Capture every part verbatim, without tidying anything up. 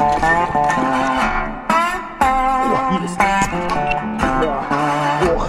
О, есть. Да. Ох.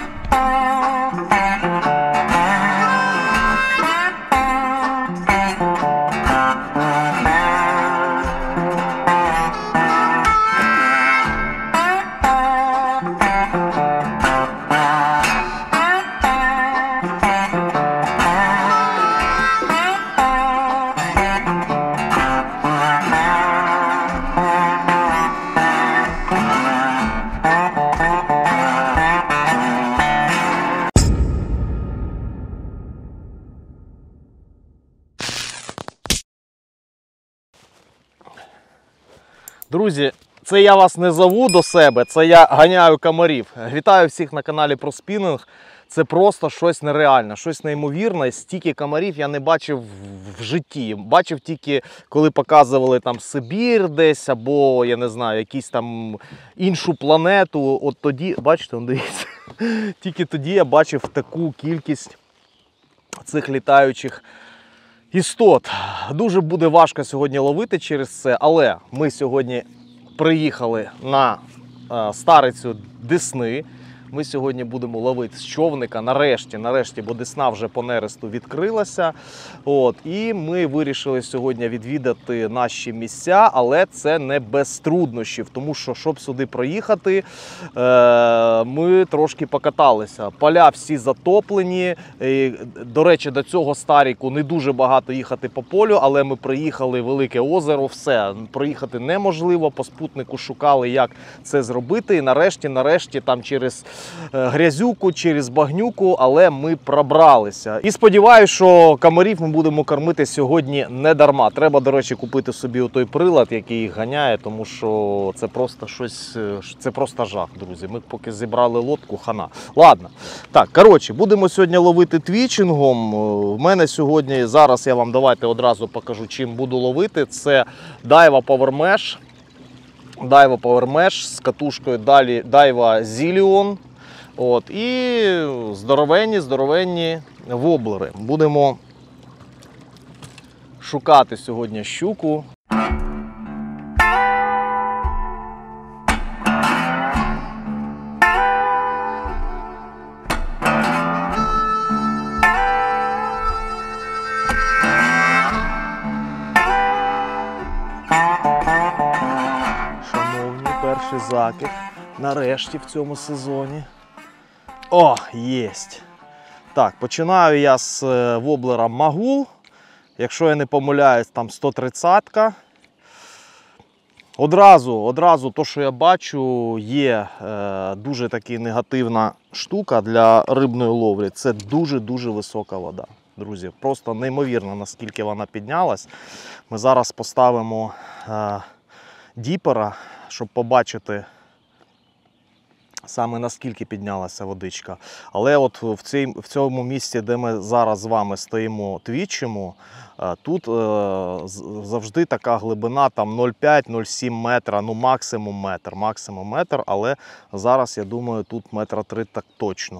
Друзі, це я вас не зову до себе, це я ганяю комарів. Вітаю всіх на каналі про спінінг. Це просто щось нереальне, щось неймовірне. Стільки комарів я не бачив в житті. Бачив тільки, коли показували там Сибір десь, або, я не знаю, якісь там іншу планету. От тоді, бачите, дивіться, тільки тоді я бачив таку кількість цих літаючих істот. Дуже буде важко сьогодні ловити через це, але ми сьогодні приїхали на е, старицю Десни. Ми сьогодні будемо ловити з човника, нарешті, нарешті, бо Десна вже по нересту відкрилася. От, і ми вирішили сьогодні відвідати наші місця, але це не без труднощів, тому що, щоб сюди проїхати, е, ми трошки покаталися. Поля всі затоплені. І, до речі, до цього Старіку не дуже багато їхати по полю, але ми приїхали в Велике озеро, все, проїхати неможливо, по спутнику шукали, як це зробити, і нарешті, нарешті, там через грязюку, через багнюку, але ми пробралися. І сподіваюся, що комарів ми будемо кормити сьогодні не дарма. Треба, до речі, купити собі той прилад, який їх ганяє, тому що це просто щось, це просто жах, друзі. Ми поки зібрали лодку, хана. Ладно. Так, коротше, будемо сьогодні ловити твічингом. В мене сьогодні, зараз я вам давайте одразу покажу, чим буду ловити. Це Daiwa Power Mesh. Daiwa Power Mesh з катушкою Daiwa Zillion. От, і здоровенні, здоровенні воблери. Будемо шукати сьогодні щуку. Шановні, перший закид нарешті в цьому сезоні. О, єсть. Так, починаю я з воблера Магул. Якщо я не помиляюсь, там сто тридцятка. Одразу, одразу то, що я бачу, є е, дуже таки негативна штука для рибної ловлі. Це дуже-дуже висока вода. Друзі, просто неймовірно, наскільки вона піднялась. Ми зараз поставимо е, діпера, щоб побачити саме наскільки піднялася водичка. Але от в, цій, в цьому місці, де ми зараз з вами стоїмо, твічимо, тут е, завжди така глибина там нуль п'ять - нуль сім метра, ну максимум метр, максимум метр, але зараз, я думаю, тут метра три так точно.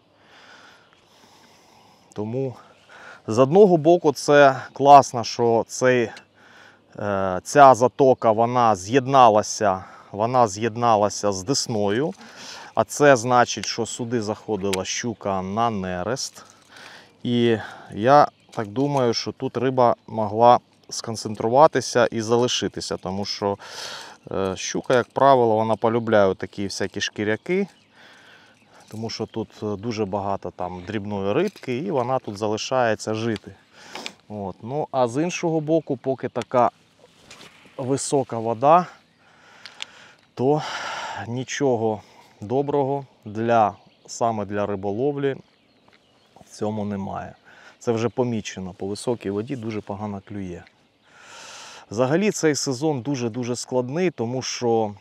Тому з одного боку це класно, що цей, е, ця затока, вона з'єдналася Вона з'єдналася з Десною, а це значить, що сюди заходила щука на нерест. І я так думаю, що тут риба могла сконцентруватися і залишитися, тому що щука, як правило, вона полюбляє такі всякі шкіряки, тому що тут дуже багато там дрібної рибки і вона тут залишається жити. От. Ну, а з іншого боку, поки така висока вода, то нічого доброго для, саме для риболовлі в цьому немає. Це вже помічено, по високій воді дуже погано клює. Взагалі цей сезон дуже-дуже складний, тому що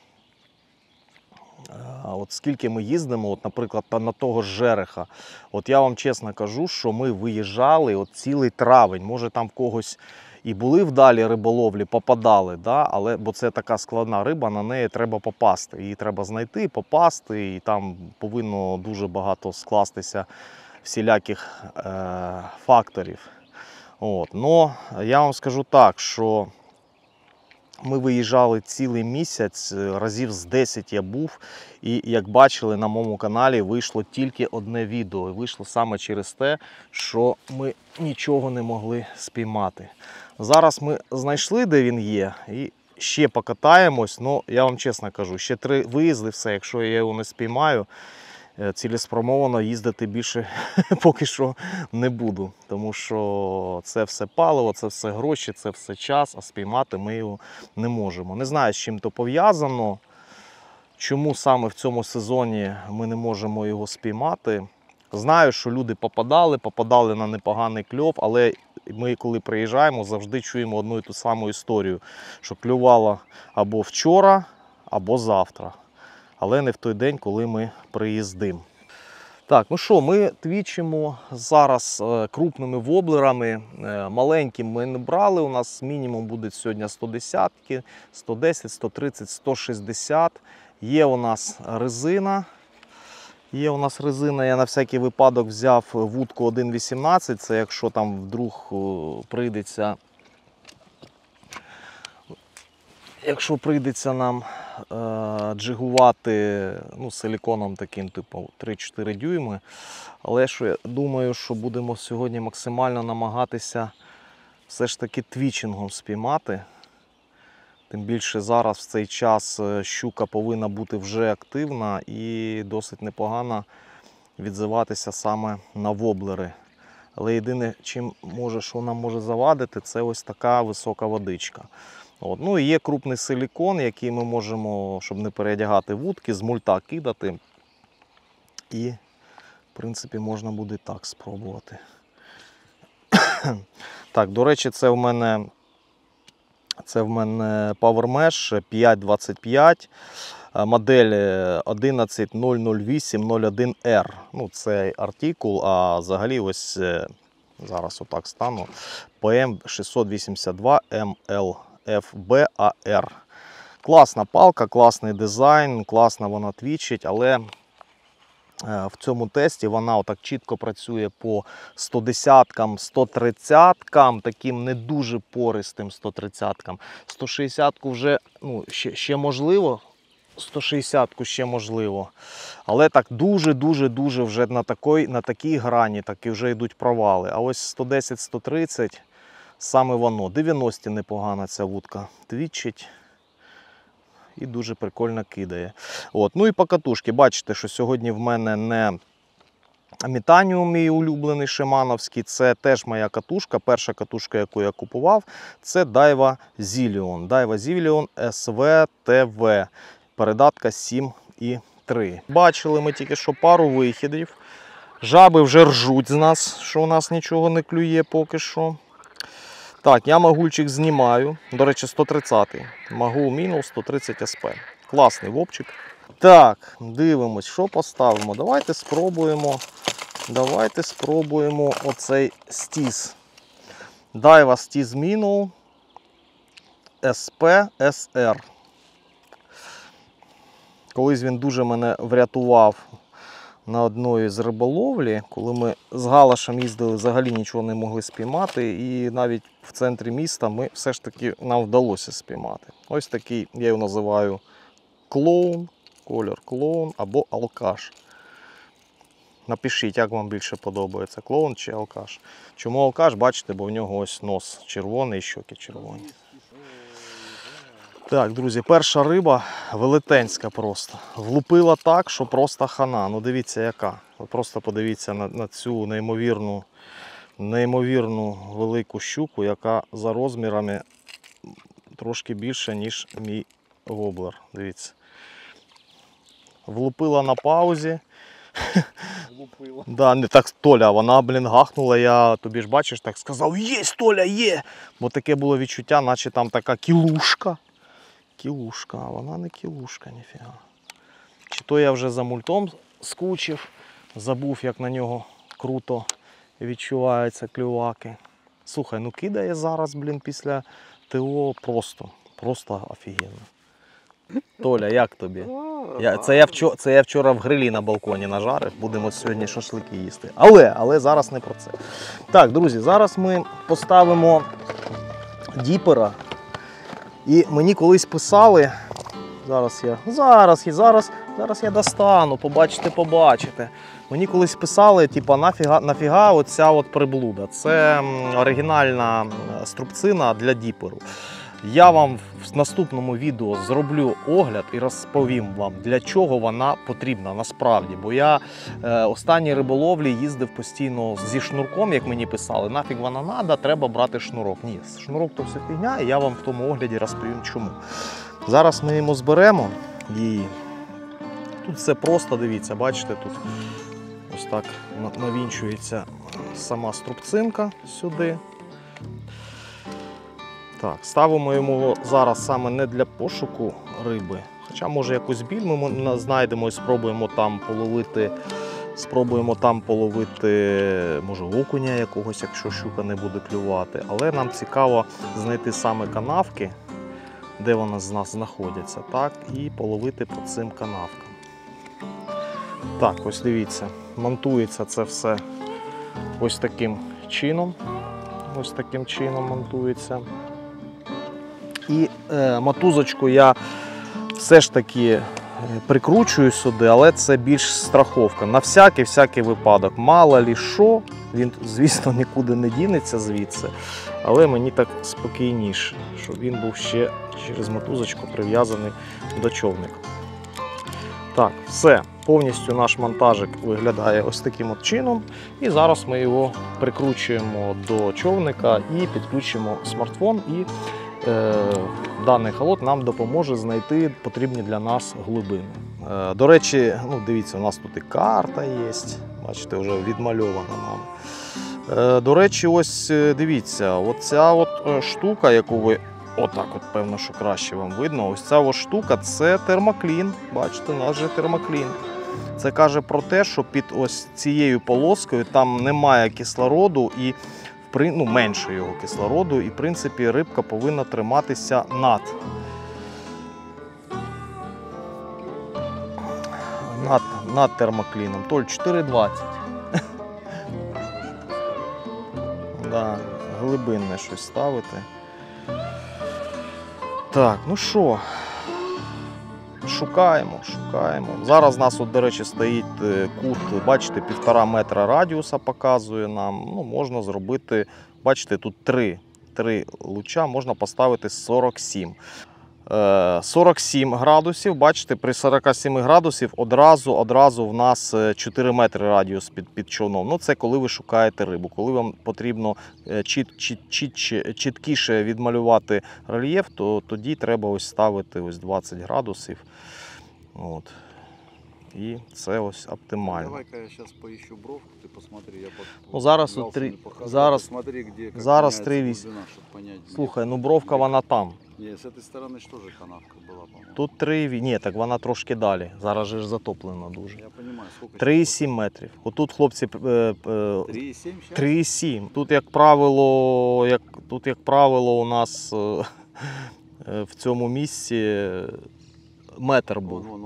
от скільки ми їздимо, от, наприклад, на того ж Жереха, от я вам чесно кажу, що ми виїжджали от цілий травень, може там в когось і були вдалі риболовлі, попадали, да? Але, бо це така складна риба, на неї треба попасти. Її треба знайти, попасти, і там повинно дуже багато скластися всіляких е, факторів. От. Но я вам скажу так, що Ми виїжджали цілий місяць, разів з десять я був, і як бачили, на моєму каналі вийшло тільки одне відео. І вийшло саме через те, що ми нічого не могли спіймати. Зараз ми знайшли, де він є, і ще покатаємось. Ну, я вам чесно кажу, ще три виїзди, все, якщо я його не спіймаю, цілеспрямовано їздити більше поки що не буду. Тому що це все паливо, це все гроші, це все час, а спіймати ми його не можемо. Не знаю, з чим то пов'язано, чому саме в цьому сезоні ми не можемо його спіймати. Знаю, що люди попадали, попадали на непоганий кльов, але ми, коли приїжджаємо, завжди чуємо одну і ту саму історію, що клювало або вчора, або завтра. Але не в той день, коли ми приїздимо. Так, ну що, ми твічимо зараз крупними воблерами. Маленьким ми не брали, у нас мінімум буде сьогодні сто десять, сто десять, сто тридцять, сто шістдесят. Є у нас резина. Є у нас резина, я на всякий випадок взяв вудку один вісімнадцять, це якщо там вдруг прийдеться, якщо прийдеться нам е, джигувати, ну, силіконом таким, типу три-чотири дюйми. Але що я думаю, що будемо сьогодні максимально намагатися все ж таки твічингом спіймати. Тим більше зараз в цей час щука повинна бути вже активна і досить непогано відзиватися саме на воблери. Але єдине, чим може, що нам може завадити, це ось така висока водичка. От. Ну і є крупний силікон, який ми можемо, щоб не переодягати вудки, з мульта кидати. І, в принципі, можна буде так спробувати. Так, до речі, це в мене, це в мене PowerMesh п'ять двадцять п'ять, модель одинадцять нуль нуль вісім нуль один ар. Ну, це артикул, а взагалі ось, зараз отак стану, пі ем шістсот вісімдесят два ем ел еф бі ей ар. Класна палка, класний дизайн, класно вона твічить, але в цьому тесті вона отак чітко працює по сто десяткам, сто тридцяткам, таким не дуже пористим сто тридцяткам. сто шістдесятку вже, ну, ще, ще можливо, сто шістдесятку ще можливо. Але так дуже-дуже-дуже вже на такій, на такій грані таки вже йдуть провали. А ось сто десять сто тридцять саме воно. дев'яносто непогана ця вудка твічить. І дуже прикольно кидає. От. Ну і по катушки. Бачите, що сьогодні в мене не Мітаніум, мій улюблений шимановський. Це теж моя катушка. Перша катушка, яку я купував, це Daiwa Zillion. Daiwa Zillion ес ві ті ві. Передатка сім і три. Бачили ми тільки що пару вихідів. Жаби вже ржуть з нас, що у нас нічого не клює поки що. Так, я магульчик знімаю. До речі, сто тридцятий. Магул мінус сто тридцять ес пі. Класний вовчик. Так, дивимось, що поставимо. Давайте спробуємо. Давайте спробуємо оцей стіз. Daiwa Stiz Minnow ес пі ес ар. Колись він дуже мене врятував на одної з риболовлі, коли ми з Галашем їздили, взагалі нічого не могли спіймати, і навіть в центрі міста ми все ж таки нам вдалося спіймати. Ось такий, я його називаю клоун, колір клоун або алкаш. Напишіть, як вам більше подобається, клоун чи алкаш. Чому алкаш? Бачите, бо в нього ось нос червоний і щоки червоні. Так, друзі, перша риба велетенська просто. Влупила так, що просто хана. Ну дивіться яка. Ви просто подивіться на, на цю неймовірну, неймовірну велику щуку, яка за розмірами трошки більше, ніж мій воблер. Дивіться. Влупила на паузі. Влупила. Да, не так, Толя, вона, блін, гахнула, я тобі ж бачиш, так сказав, є, Толя, є! Бо таке було відчуття, наче там така кілушка. Кілушка, а вона не кілушка, ніфіга. Чи то я вже за мультом скучив, забув, як на нього круто відчуваються клюваки. Слухай, ну кидає зараз, блін, після ТО просто, просто офігенно. Толя, як тобі? Я, це, я вчора, це я вчора в грилі на балконі нажарив, будемо сьогодні шашлики їсти. Але, але зараз не про це. Так, друзі, зараз ми поставимо діпера. І мені колись писали, зараз я, зараз, і зараз, зараз я достану, побачите, побачите. Мені колись писали, типу, нафіга, нафіга оця от приблуда. Це оригінальна струбцина для діперу. Я вам в наступному відео зроблю огляд і розповім вам, для чого вона потрібна насправді. Бо я е, останні риболовлі їздив постійно зі шнурком, як мені писали, нафіг вона треба, треба брати шнурок. Ні, шнурок то все фігня, і я вам в тому огляді розповім чому. Зараз ми йому зберемо її. Тут все просто, дивіться, бачите, тут ось так навінчується сама струбцинка сюди. Так, ставимо йому зараз саме не для пошуку риби, хоча може якусь біль ми знайдемо і спробуємо там половити, спробуємо там половити, може, окуня якогось, якщо щука не буде клювати. Але нам цікаво знайти саме канавки, де вони з нас знаходяться, так, і половити по цим канавкам. Так, ось дивіться, монтується це все ось таким чином. Ось таким чином монтується. І е, мотузочку я все ж таки прикручую сюди, але це більш страховка. На всякий-всякий випадок. Мало лі що, він, звісно, нікуди не дінеться звідси, але мені так спокійніше, щоб він був ще через мотузочку прив'язаний до човника. Так, все. Повністю наш монтажик виглядає ось таким от чином. І зараз ми його прикручуємо до човника і підключимо смартфон. І е, даний холод нам допоможе знайти потрібні для нас глибини. Е, до речі, ну, дивіться, у нас тут і карта є. Бачите, вже відмальована нам. Е, до речі, ось дивіться, оця от штука, яку ви... Отак от, певно, що краще вам видно. Ось ця ось штука – це термоклін. Бачите, у нас же термоклін. Це каже про те, що під ось цією полоскою там немає кислороду і ну, менше його кислороду, і в принципі рибка повинна триматися над. Над, над термокліном. Толь, чотири двадцять. Да, глибинне щось ставити. Так, ну що, шукаємо, шукаємо. Зараз у нас, от, до речі, стоїть кут, бачите, півтора метра радіуса показує нам. Ну, можна зробити, бачите, тут три, три луча, можна поставити сорок сім. сорок сім градусів, бачите, при сорока семи градусів одразу, одразу в нас чотири метри радіус під, під човном. Ну, це коли ви шукаєте рибу. Коли вам потрібно чіт, чіт, чіт, чіткіше відмалювати рельєф, то тоді треба ось ставити ось двадцять градусів. От. І це ось оптимально. Давай-ка я зараз поищу бровку, ти посмотри. Я под... Ну, зараз от три... зараз... Посмотри, где, зараз три вісім. Слухай, ну бровка вона там. Ні, з цієї сторони ж теж канавка була, по-моєму. Тут три, ні, так вона трошки далі. Зараз же ж затоплено дуже. Я розумію, скільки? три і сім метрів. Отут хлопці три і сім зараз? три і сім. Тут, як правило, як тут, як правило, у нас в цьому місці метр був. Вон, вон.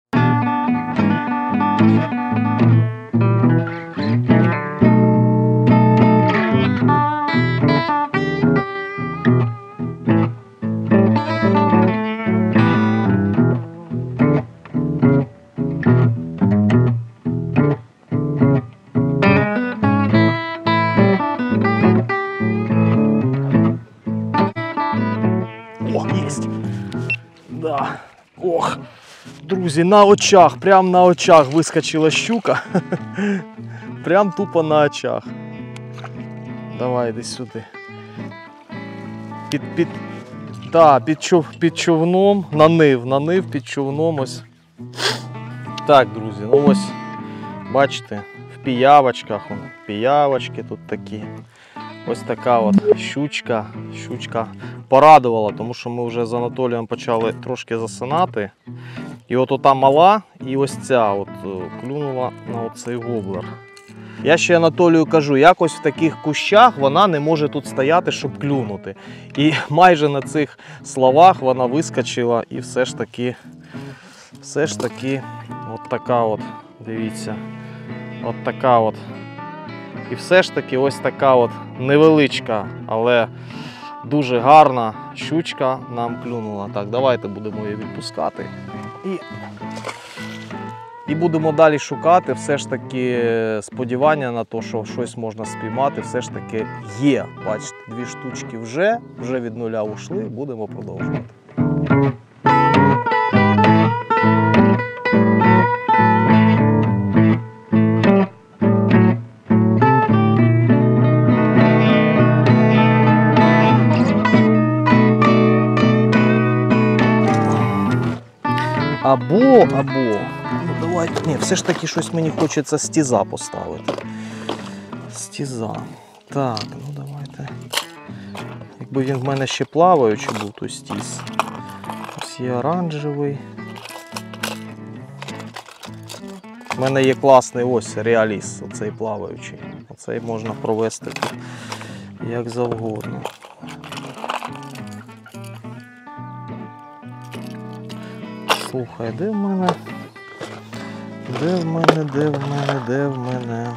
О, єсть. Да. Ох, друзі, на очах, прям на очах вискочила щука. Прям тупо на очах. Давай, іди сюди. Під, під, да, під, чов, під човном, нанив, нанив під човном ось. Так, друзі, ну ось, бачите, в піявочках, піявочки тут такі. Ось така от щучка, щучка порадувала, тому що ми вже з Анатолієм почали трошки засинати. І от ота мала, і ось ця от клюнула на оцей воблер. Я ще Анатолію кажу, якось в таких кущах вона не може тут стояти, щоб клюнути. І майже на цих словах вона вискочила і все ж таки, все ж таки, от така от, дивіться, от така от. І все ж таки ось така от невеличка, але Дуже гарна щучка нам клюнула. Так, давайте будемо її відпускати. І, і будемо далі шукати. Все ж таки сподівання на те, що щось можна спіймати, все ж таки є. Бачите, дві штучки вже, вже від нуля ушли, будемо продовжувати. Або, або, ну давайте, ні, все ж таки щось мені хочеться стіза поставити. Стіза. Так, ну давайте. Якби він в мене ще плаваючий був, то стіз. Ось є оранжевий. У мене є класний ось реаліс, оцей плаваючий. Оцей можна провести тут як завгодно. Слухай, де в мене? Де в мене, де в мене, де в мене?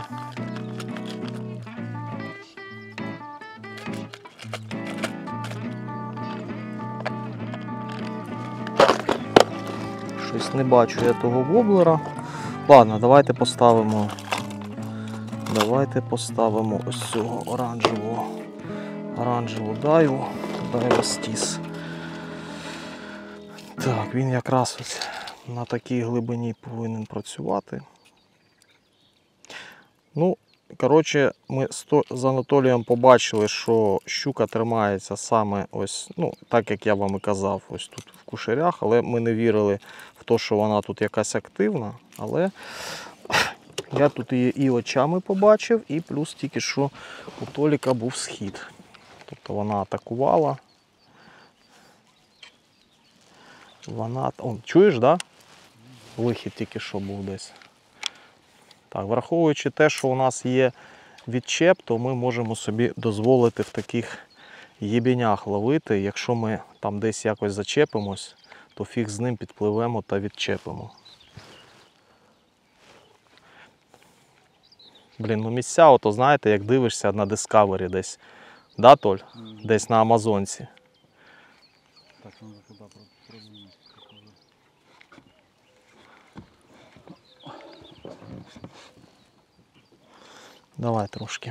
Щось не бачу я того воблера. Ладно, давайте поставимо. Давайте поставимо ось цього оранжевого. Оранжеву дайву, дайву стіс. Так, він якраз ось на такій глибині повинен працювати. Ну, коротше, ми з Анатолієм побачили, що щука тримається саме ось, ну, так як я вам і казав, ось тут в кушерях, але ми не вірили в те, що вона тут якась активна, але я тут її і очами побачив, і плюс тільки що у Толіка був схід. Тобто вона атакувала. Вона, он, чуєш, да? Вихід тільки що був десь. Так, враховуючи те, що у нас є відчеп, то ми можемо собі дозволити в таких єбінях ловити. Якщо ми там десь якось зачепимось, то фіг з ним підпливемо та відчепимо. Блін, ну місця, ото знаєте, як дивишся на Discovery десь. Да, Толь? Mm-hmm. Десь на Амазонці. Так, надо туда продвинуть. Давай трошки.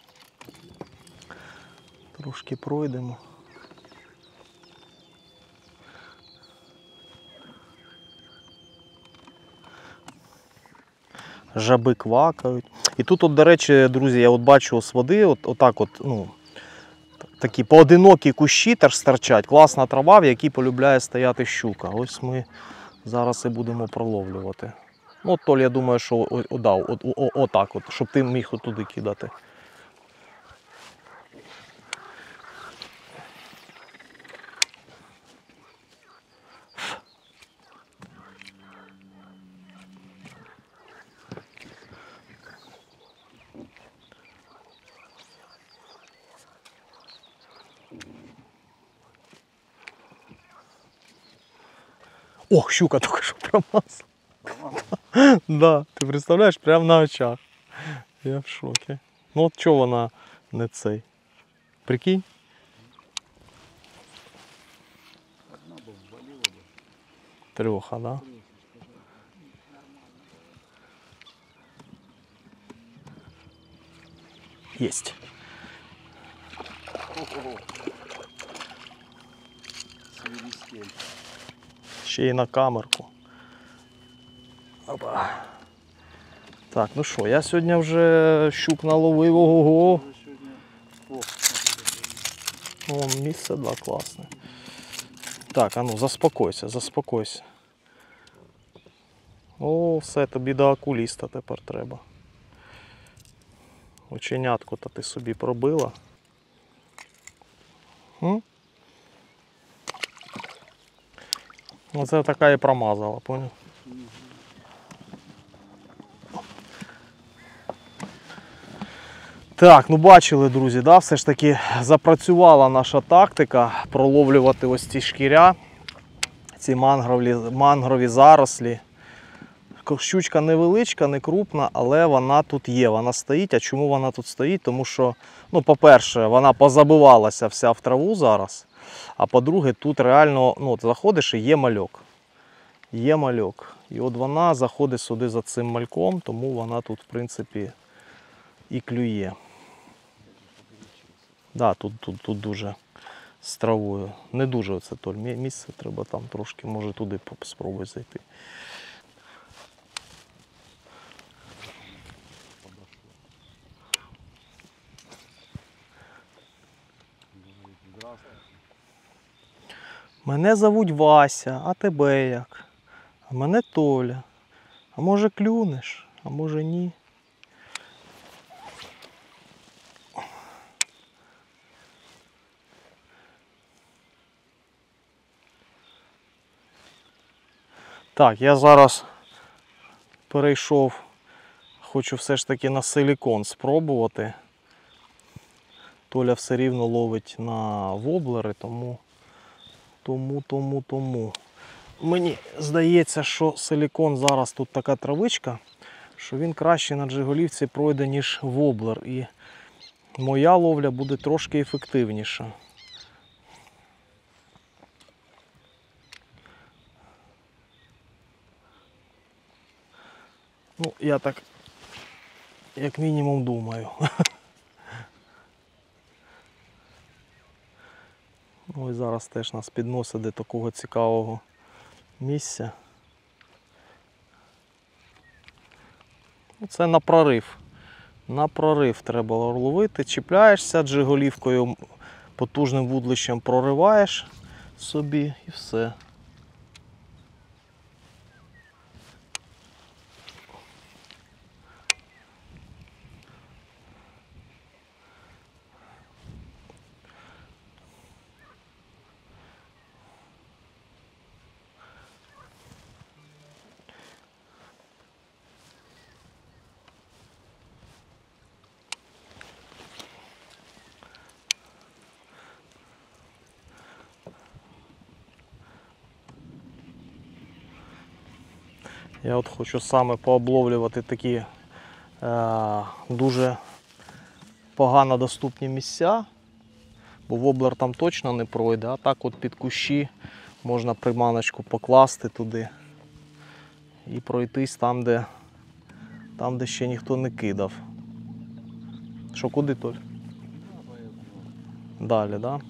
Трошки пройдемо. Жаби квакають. І тут, от, до речі, друзі, я от бачу з води, от, отак от, ну, такі поодинокі кущі теж стирчать. Класна трава, в якій полюбляє стояти щука. Ось ми зараз і будемо проловлювати. Ну, Толь, я думаю, що о, о, да, о, о, о, так от, щоб ти міг отуди кидати. Ох, щука тільки що промазала. Да, ти представляєш, прямо на очах. Я в шокі. Ну от чого вона не цей? Прикинь? Трьоха, да? Єсть. Ще й на камерку. Опа. Так, ну що, я сьогодні вже щук наловив, ого-го. О, місце, да, класне. Так, а ну, заспокойся, заспокойся. О, все, тобі до окуліста тепер треба. Оченятку-то ти собі пробила. М? Оце така і промазала, поняв? Так, ну бачили, друзі, да, все ж таки запрацювала наша тактика проловлювати ось ці шкіря, ці мангрові, мангрові зарослі. Щучка невеличка, не крупна, але вона тут є, вона стоїть. А чому вона тут стоїть? Тому що, ну, по-перше, вона позабивалася вся в траву зараз. А по-друге, тут реально, ну, заходиш і є мальок. Є мальок. І от вона заходить сюди за цим мальком, тому вона тут, в принципі, і клює. Да, тут, тут, тут дуже з травою. Не дуже оце Толь місце, треба там трошки, може туди спробуй зайти. Мене зовуть Вася, а тебе як? А мене Толя. А може клюнеш, а може ні? Так, я зараз перейшов, хочу все ж таки на силікон спробувати. Толя все рівно ловить на воблери, тому, тому, тому, тому. Мені здається, що силікон зараз тут така травичка, що він краще на джиголівці пройде, ніж воблер. І моя ловля буде трошки ефективніша. Ну, я так, як мінімум, думаю. Ось зараз теж нас підносить до такого цікавого місця. Це на прорив. На прорив треба ловити. Чіпляєшся джиголівкою, потужним вудлищем прориваєш собі і все. Я от хочу саме пообловлювати такі е, дуже погано доступні місця, бо воблер там точно не пройде, а так от під кущі можна приманочку покласти туди і пройтись там, де, там, де ще ніхто не кидав. Що, куди, Толь? Далі, так? Да?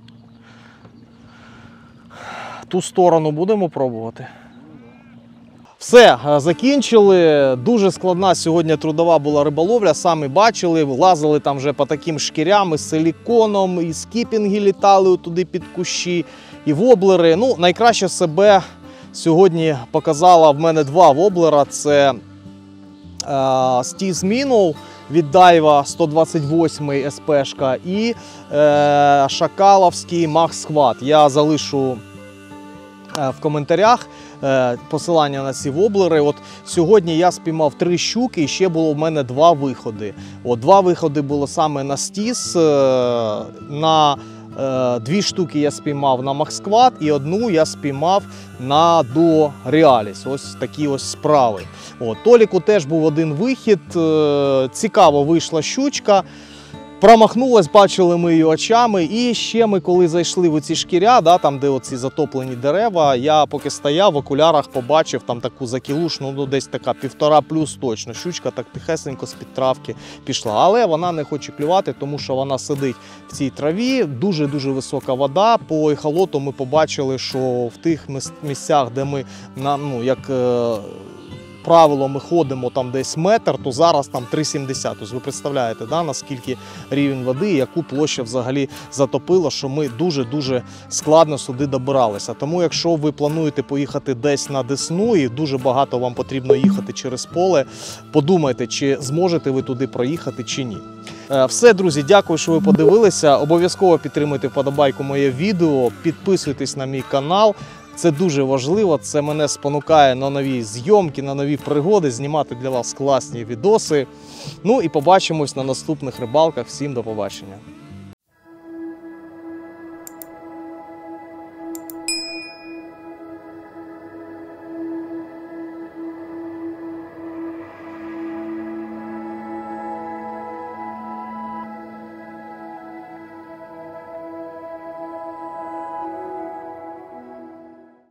Ту сторону будемо пробувати? Все, закінчили. Дуже складна сьогодні трудова була риболовля, самі бачили, лазили там вже по таким шкірям, із силіконом, і скіпінги літали туди під кущі, і воблери. Ну, найкраще себе сьогодні показала в мене два воблера. Це е, Stiz Minnow від Daiwa сто двадцять восьмий ес пе-шка і е, шакаловський Max Squad. Я залишу е, в коментарях посилання на ці воблери. От сьогодні я спіймав три щуки і ще було в мене два виходи. От, два виходи було саме на Stiz, на е, дві штуки я спіймав на Max Squad і одну я спіймав на Duo Realis. Ось такі ось справи. От, Толіку теж був один вихід, е, цікаво вийшла щучка. Промахнулась, бачили ми її очами, і ще ми коли зайшли в оці шкіря, да, там де оці затоплені дерева, я поки стояв в окулярах побачив там таку закілушну, ну десь така півтора плюс точно. Щучка так тихесенько з-під травки пішла, але вона не хоче клювати, тому що вона сидить в цій траві, дуже-дуже висока вода. По ехолоту ми побачили, що в тих місцях, де ми, ну, як правило, ми ходимо там десь метр, то зараз там три сімдесят. Тобто ви представляєте, да, наскільки рівень води, яку площа взагалі затопила, що ми дуже-дуже складно сюди добиралися. Тому якщо ви плануєте поїхати десь на Десну і дуже багато вам потрібно їхати через поле, подумайте, чи зможете ви туди проїхати чи ні. Все, друзі, дякую, що ви подивилися. Обов'язково підтримуйте вподобайку моє відео, підписуйтесь на мій канал. Це дуже важливо, це мене спонукає на нові зйомки, на нові пригоди, знімати для вас класні відоси. Ну і побачимось на наступних рибалках. Всім до побачення.